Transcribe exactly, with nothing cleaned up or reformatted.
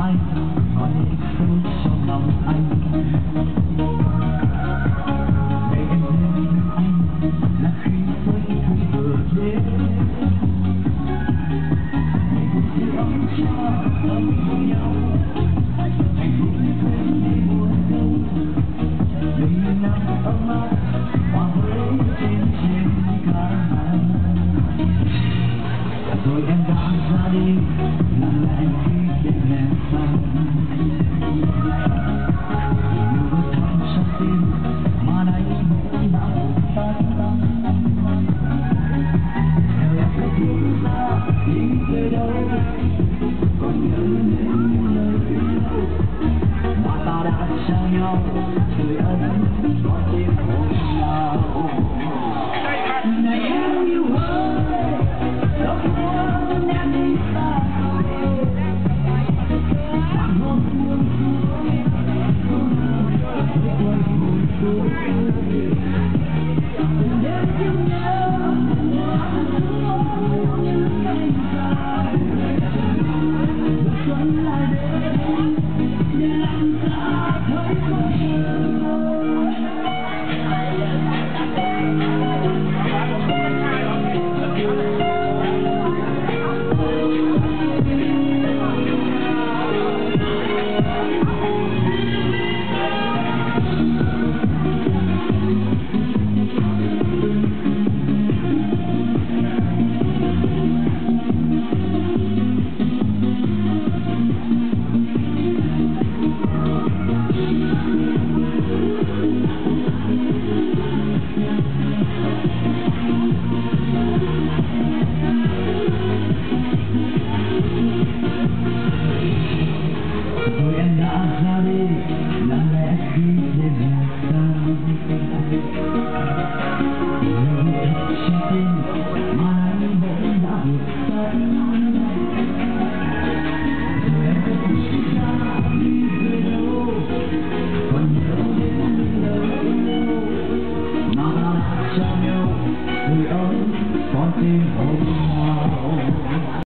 ai có những phút trong lòng anh. Để em đến với anh là khi giây phút vừa đến. Hãy cùng giữ ấm cho tâm cùng nhau, hạnh phúc quên đi buồn đau. Mình nắng ấm áp hòa với trên trên cả màn. Rồi em đã ra đi làm lại khi đêm nhẹ vàng. Nhiều bước chân trong tim mà nay cũng đã tan tan. Theo em phải bước ra đi về đâu, còn nhớ đến những lời yêu mà ta đã trao nhau. Người ân có tim hôn nhau.